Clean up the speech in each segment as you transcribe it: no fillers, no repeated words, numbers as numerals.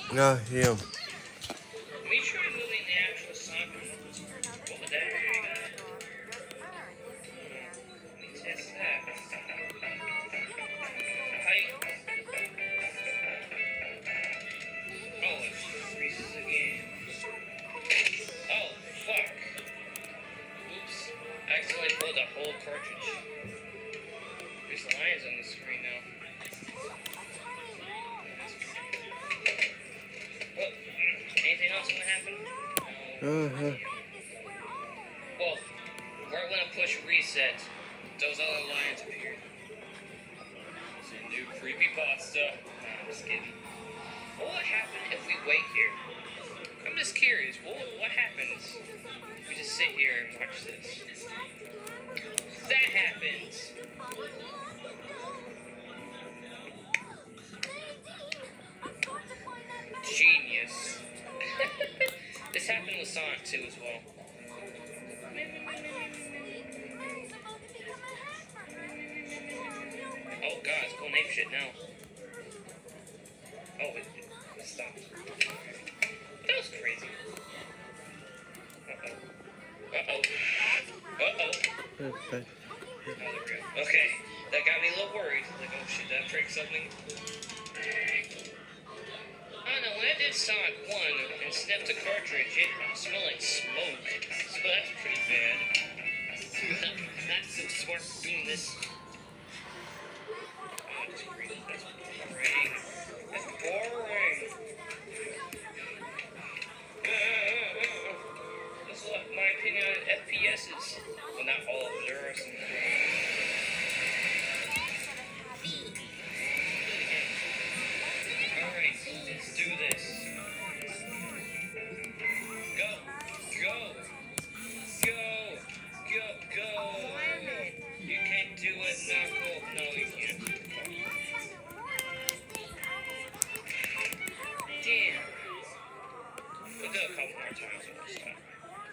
No, him. Let me try moving the actual Sonic remote. What would that do? Let me test that. Height. Oh, it freezes again. Oh, fuck. Oops. I accidentally pulled a whole cartridge. There's lines on the screen now. Well, anything else gonna happen? Well, right when I push reset, those other lines appeared. It's a new creepypasta. Nah, I'm just kidding. What would happen if we wait here? I'm just curious. What happens if we just sit here and watch this? That happens. Genius. This happened with Sonic 2 as well. Oh god, it's going apeshit now. Oh, it stopped. That was crazy. Uh-oh. Oh, there we go. Okay, that got me a little worried. Like, oh shit, did I break something? I don't know, when I did Sonic 1 and sniffed a cartridge, it smelled like smoke. So that's pretty bad. Not so smart for doing this. Oh, that's boring. That's boring. That's boring. This is my opinion on FPSs. Well, not all of them. There are some. Alright, let's do this. Go! Go! Go! Go! Go! You can't do it, Knuckle. No, you can't. Damn. We'll do it a couple more times on this time.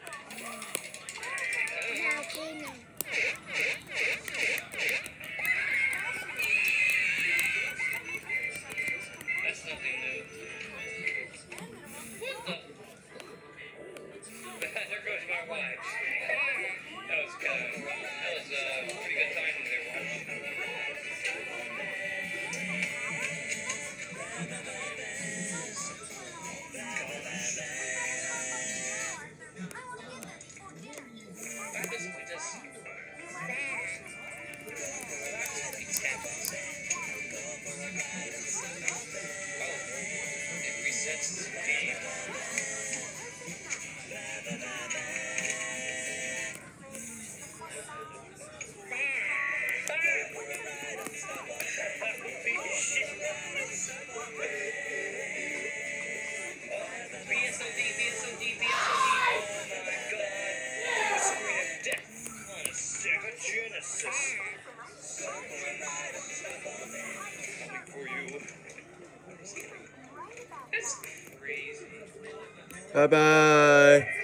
That's nothing new. What the? There goes my wife. That was pretty good timing there, watching. Why doesn't it just... It resets the game. BSOD. Oh my god. Screen of death on a Sega Genesis. Coming for you. I'm just kidding. That's crazy. Bye-bye.